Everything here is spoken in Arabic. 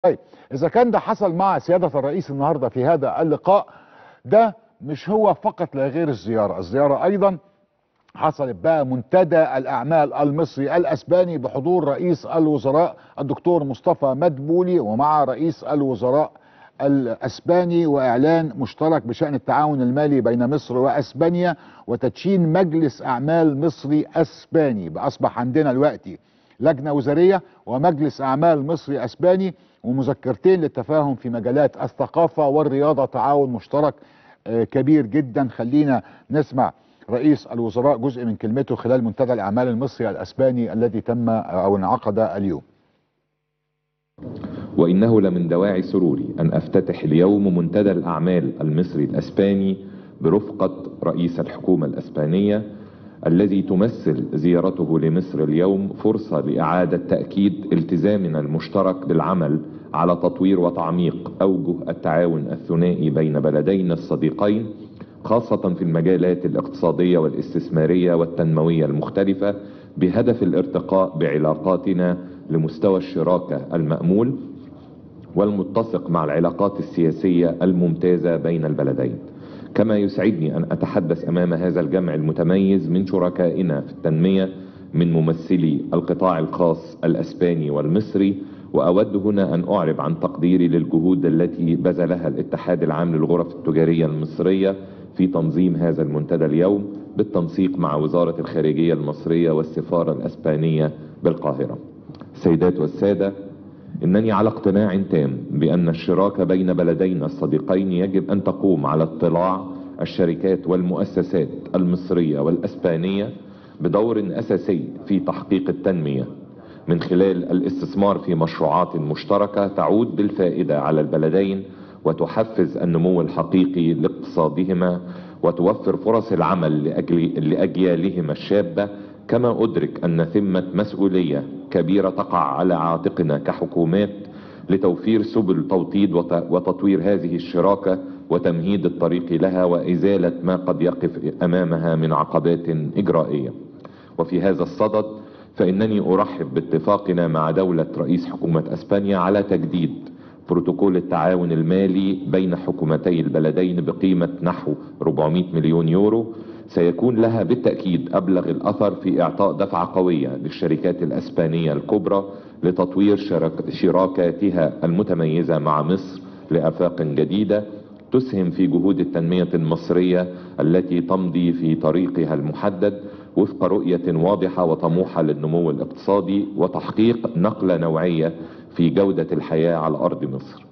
طيب، إذا كان ده حصل مع سيادة الرئيس النهاردة في هذا اللقاء، ده مش هو فقط لا غير الزيارة أيضا حصلت بقى منتدى الأعمال المصري الأسباني بحضور رئيس الوزراء الدكتور مصطفى مدبولي ومع رئيس الوزراء الأسباني، وإعلان مشترك بشأن التعاون المالي بين مصر وأسبانيا وتدشين مجلس أعمال مصري أسباني. أصبح عندنا دلوقتي لجنة وزارية ومجلس أعمال مصري أسباني ومذكرتين للتفاهم في مجالات الثقافة والرياضة، تعاون مشترك كبير جدا. خلينا نسمع رئيس الوزراء جزء من كلمته خلال منتدى الأعمال المصري الأسباني الذي تم أو انعقد اليوم. وإنه لمن دواعي سروري أن أفتتح اليوم منتدى الأعمال المصري الأسباني برفقة رئيس الحكومة الأسبانية، الذي تمثل زيارته لمصر اليوم فرصة لإعادة تأكيد التزامنا المشترك بالعمل على تطوير وتعميق أوجه التعاون الثنائي بين بلدينا الصديقين، خاصة في المجالات الاقتصادية والاستثمارية والتنموية المختلفة، بهدف الارتقاء بعلاقاتنا لمستوى الشراكة المأمول والمتسق مع العلاقات السياسية الممتازة بين البلدين. كما يسعدني أن أتحدث أمام هذا الجمع المتميز من شركائنا في التنمية من ممثلي القطاع الخاص الأسباني والمصري، وأود هنا أن أعرب عن تقديري للجهود التي بذلها الاتحاد العام للغرف التجارية المصرية في تنظيم هذا المنتدى اليوم بالتنسيق مع وزارة الخارجية المصرية والسفارة الأسبانية بالقاهرة. السيدات والسادة، إنني على اقتناع تام بأن الشراكة بين بلدينا الصديقين يجب أن تقوم على اطلاع الشركات والمؤسسات المصرية والأسبانية بدور أساسي في تحقيق التنمية من خلال الاستثمار في مشروعات مشتركة تعود بالفائدة على البلدين وتحفز النمو الحقيقي لاقتصادهما وتوفر فرص العمل لأجيالهما الشابة. كما أدرك أن ثمة مسؤولية كبيرة تقع على عاتقنا كحكومات لتوفير سبل توطيد وتطوير هذه الشراكة وتمهيد الطريق لها وإزالة ما قد يقف أمامها من عقبات إجرائية. وفي هذا الصدد فإنني أرحب باتفاقنا مع دولة رئيس حكومة أسبانيا على تجديد بروتوكول التعاون المالي بين حكومتي البلدين بقيمة نحو 400 مليون يورو، سيكون لها بالتأكيد أبلغ الأثر في إعطاء دفعة قوية للشركات الأسبانية الكبرى لتطوير شراكاتها المتميزة مع مصر لآفاق جديدة تسهم في جهود التنمية المصرية التي تمضي في طريقها المحدد وفق رؤية واضحة وطموحة للنمو الاقتصادي وتحقيق نقلة نوعية في جودة الحياة على أرض مصر.